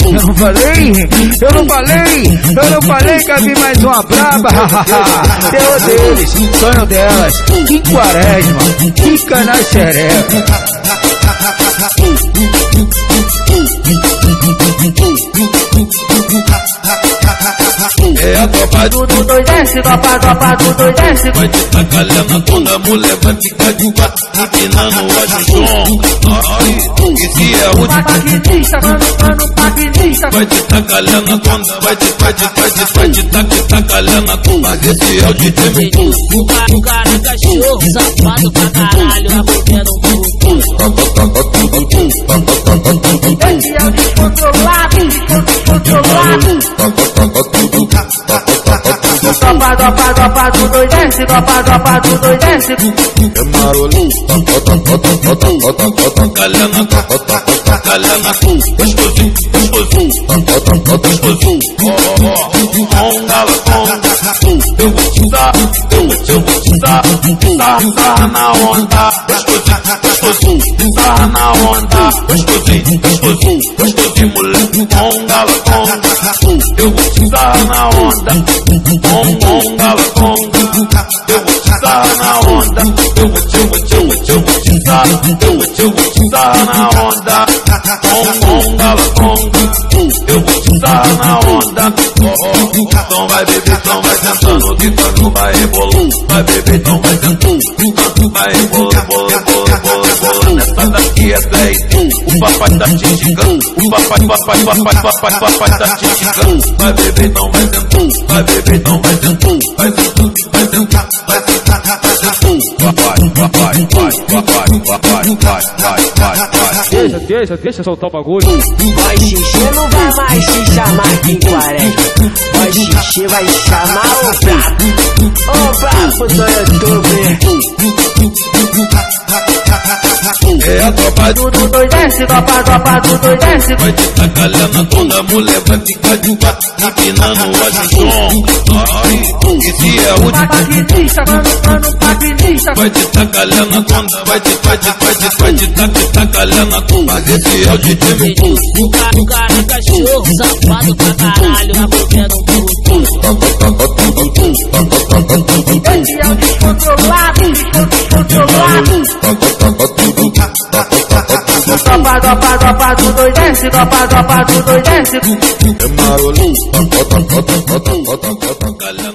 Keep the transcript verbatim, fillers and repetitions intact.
Eu não falei, eu não falei, eu não falei que havia mais uma braba. Teu deles, sonho delas, que quaresma, fica na xereca. É a tropa do dois desce, tropa, tropa do dois desce. Vai te tacar lema quando a mulher vai ficar de quatro, empinando o ajuizão. Ai, esse é o paquinista, mano, mano, paquinista. Vai te tacar lema quando vai te, vai te, vai te, vai te tacar, tacar lema com. Mas esse é o D J. O cara, o cara é cachorro, safado pra caralho, abordando um burro. Esse é o descontrolado, descontrolado. Tropa, tropa, tropa do dois desce, tropa, tropa do dois desce. É marolinho, calhana, calhana, gostosinho, gostosinho, gostosinho. Oh, oh, conga, conga. Eu vou te dar, eu vou te, eu vou te dar. Sarra, sarra na onda, gostosinho, gostosinho. Sarra na onda, gostosinho, gostosinho, gostosinho, moleque. Conga, conga. Eu vou te dar na onda. Conga, conga. Eu vou te dar na onda. Eu vou te, eu vou te, eu vou te, eu vou te dar. Eu vou te, eu vou te dar na onda. Conga, conga. Eu vou te dar na onda. Então vai beber, então vai sentando, que quando vai rebolando. Vai beber, então vai sentando, enquanto vai rebolando, rebolando, rebolando, rebolando. Essa daqui é dez, o papai tá te xingando. O papai, papai, papai, papai, papai tá te xingando. Vai beber, então vai sentando, vai beber, então vai sentando. Vai sentando, vai sentando, vai sentar, vai sentando. Papai, papai, papai, papai, papai, vai, vai, vai, vai. Deixa, deixa, deixa soltar o bagulho. Vai xixi, não vai mais te chamar de quaresma. Vai xixi, vai chamar o brabo. O brabo do YouTube. É a tropa do dois desce, tropa, tropa do dois desce. Vai te tacar lema quando a mulher vai ficar de quatro, empinando o ajuizão. Ai, esse é o paquinista, mano, mano, paquinista. Vai te tacar lema quando vai te, vai te, vai te, vai te tacar, tacar lema com. Mas esse é o D J. O cara, o cara é cachorro, safado pra caralho, abordando um burro. Esse é o descontrolado, descontrolado. Tropa, tropa, tropa do dois desce, tropa, tropa do dois desce. É marolinho,